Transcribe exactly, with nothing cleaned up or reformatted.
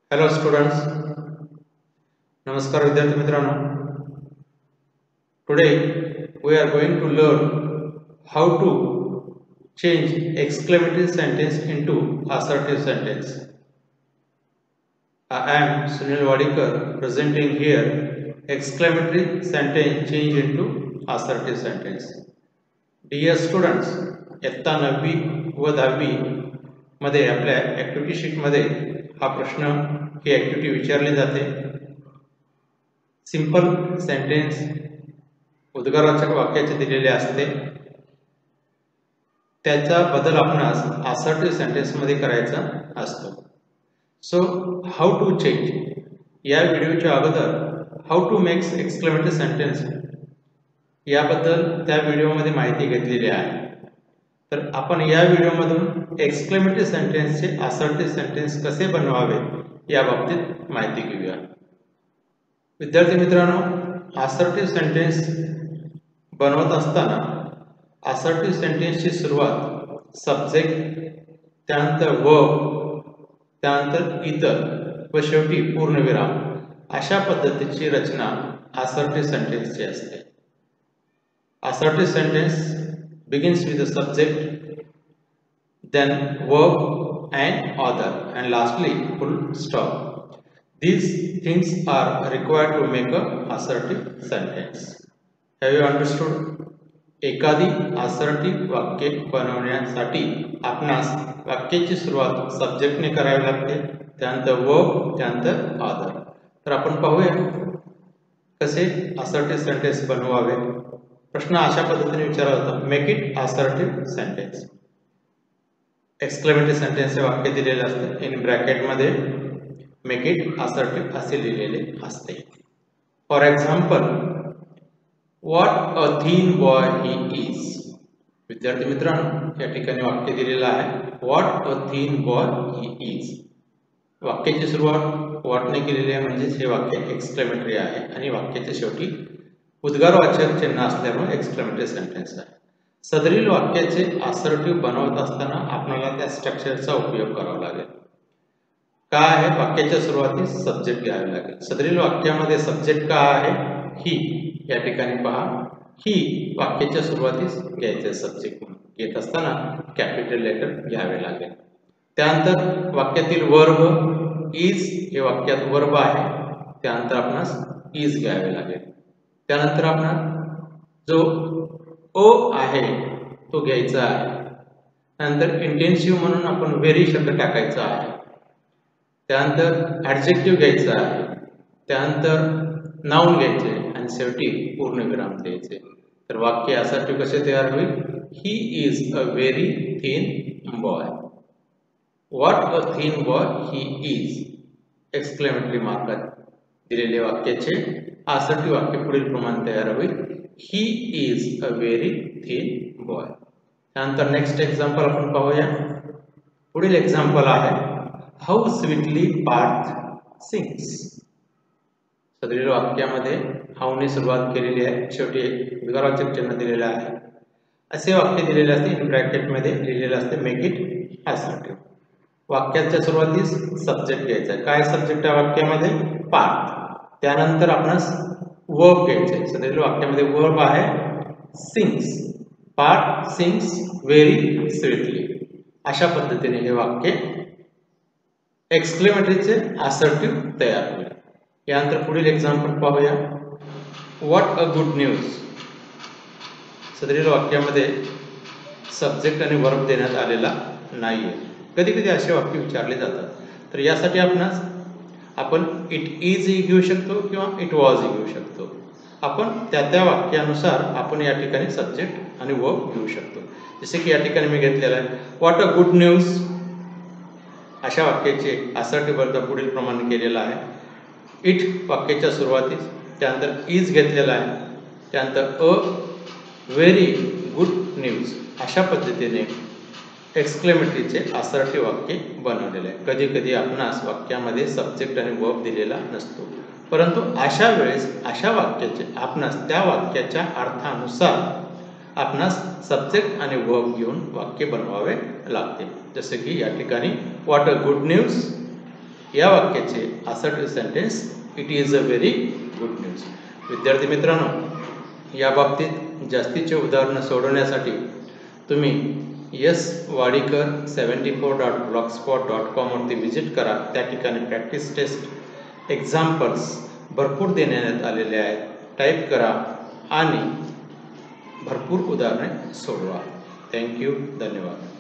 Hello students, Namaskar विद्यार्थी मित्रांनो. Today we are going to learn how to change exclamatory sentence into assertive sentence. I am Sunil Wadikar presenting here exclamatory sentence change into assertive sentence. Dear students, इयत्ता नववी व दहावी मध्ये आपल्या activity sheet मध्ये हा प्रश्न ही ॲक्टिव्हिटी विचारली जाते. सिंपल सेंटेन्स उद्गारवाचक वाक्याचे दिलेले असते. त्याचा बदल आपणास असर्टिव्ह सेंटेन्स मध्ये करायचा असतो. सो हाऊ टू चेंज या व्हिडिओच्या अगोदर how to make exclamatory sentence याबद्दल त्या व्हिडिओमध्ये माहिती घेतलेली आहे. तर आपण या व्हिडिओमधून एक्सक्लेमेटरी सेंटेन्सचे असर्टिव्ह सेंटेन्स कसे बनवावे या बाबतीत माहिती घेऊया. विद्यार्थी मित्रांनो, असर्टिव्ह सेंटेन्स बनवत असताना असर्टिव्ह सेंटेन्सची सुरुवात सब्जेक्ट, त्यानंतर वर्ब, त्यानंतर इतर व शेवटी पूर्णविराम अशा पद्धतीची रचना असर्टिव्ह सेंटेन्सची असते. Assertive sentence begins with the subject, then verb and other, and lastly full stop. These things are required to make a assertive sentence. Have you understood? एखादी assertive वाक्य बनवण्यासाठी आपणास वाक्याची सुरुवात सब्जेक्टने करावी लागते, त्यानंतर verb, त्यानंतर other. तर आपण पाहूया कसे assertive sentence बनवावे. प्रश्न अशा पद्धतीने विचारला होता, make it assertive sentence. Exclamatory sentence हे वाक्य दिलेले असते. इन ब्रॅकेट मध्ये मेक इट असर्टिव्ह असे लिहिलेले असते. For example, what a thin boy he is. विद्यार्थी मित्रांनो, या ठिकाणी वाक्य दिलेलं आहे, what a thin boy he is. वाक्याची सुरुवात व्हॉटने केलेली आहे, म्हणजेच हे वाक्य एक्सक्लेमेटरी आहे आणि वाक्याच्या शेवटी उद्गारवाचक चिन्ह असल्यामुळे एक्सक्लेमेटरी सेंटेन्स आहे. सदरील वाक्याचे असर्टिव्ह बनवत असताना आपल्याला त्या स्ट्रक्चरचा उपयोग करावा लागेल. काय आहे? वाक्याच्या सुरुवातीस सब्जेक्ट घ्यावे लागेल. सदरील वाक्यामध्ये सब्जेक्ट काय आहे? ही. या ठिकाणी पहा, ही वाक्याच्या सुरुवातीस घ्यायचे सब्जेक्ट म्हणून. घेत असताना कॅपिटल लेटर घ्यावे लागेल. त्यानंतर वाक्यातील वर्ब इज, हे वाक्यात वर्ब आहे, त्यानंतर आपणास इज घ्यावे लागेल. त्यानंतर आपण जो ओ आहे तो घ्यायचा आहे. त्यानंतर इंटेन्सिव्ह म्हणून आपण व्हेरी शब्द टाकायचा आहे. त्यानंतर ॲडजेक्टिव्ह घ्यायचा आहे. त्यानंतर नाउन घ्यायचे आणि शेवटी पूर्णविराम द्यायचे. तर वाक्य असर्टिव्ह कसे तयार होईल? He is a very thin boy. What a thin boy he is. Exclamatory मार्कात दिलेले वाक्याचे असर्टिव्ह वाक्य पुढील प्रमाणे तयार होईल, he is a very thin boy. त्यानंतर नेक्स्ट एक्झाम्पल आपण पाहूया. पुढील एक्झाम्पल आहे, हाऊ स्वीटली पार्थ सिंग्स. सदरील वाक्यामध्ये हाऊने सुरुवात केलेली आहे, शेवटी उद्गारवाचक चिन्ह दिलेले आहे. असे वाक्य दिलेले असते. इन ब्रॅकेट मध्ये लिहिलेले असते, मेक इट असर्टिव्ह. वाक्याच्या सुरुवातीस सब्जेक्ट घ्यायचा. काय सब्जेक्ट आहे वाक्यामध्ये? पार्थ. त्यानंतर आपणास वर्ब घ्यायचे. सदरील वाक्यामध्ये वर्ब आहे sings. Parth sings very sweetly. अशा पद्धतीने हे वाक्य एक्सक्लेमेटरीचे असर्टिव्ह तयार होईल. यानंतर पुढील एक्झाम्पल पाहूया. What a good news. सदरील वाक्यामध्ये सब्जेक्ट आणि वर्ब देण्यात आलेला नाहीये. कधी कधी असे वाक्य विचारले जातात. तर यासाठी आपणास आपण इट इज ही घेऊ शकतो किंवा इट वॉज ही घेऊ शकतो. आपण त्या त्या वाक्यानुसार आपण या ठिकाणी सब्जेक्ट आणि वर्ब घेऊ शकतो. जसे की या ठिकाणी मी घेतलेला आहे, व्हॉट अ गुड न्यूज. अशा वाक्याचे असर्टिव्ह बदल पुढील प्रमाणे केलेला आहे. इट वाक्याच्या सुरुवातीस, त्यानंतर इज घेतलेला आहे, त्यानंतर अ व्हेरी गुड न्यूज. अशा पद्धतीने एक्सक्लेमेटरीचे असर्टिव्ह वाक्य बनवलेले आहे. कधी कधी आपणास वाक्यामध्ये सब्जेक्ट आणि वर्ब दिलेला नसतो, परंतु अशा वेळेस अशा वाक्याचे आपणास त्या वाक्याच्या अर्थानुसार आपणास सब्जेक्ट आणि वर्ब घेऊन वाक्य बनवावे लागते. जसे की या ठिकाणी व्हॉट अ गुड न्यूज, या वाक्याचे assertive sentence it is a very good news. विद्यार्थी मित्रांनो, या बाबतीत जास्तीचे उदाहरणं सोडवण्यासाठी तुम्ही S Wadikar seventy four dot blogspot dot com वरती विजिट करा. त्या ठिकाणी प्रॅक्टिस टेस्ट एक्झाम्पल्स भरपूर देण्यात आलेले आहेत. टाईप करा आणि भरपूर उदाहरणे सोडवा. थँक्यू. धन्यवाद.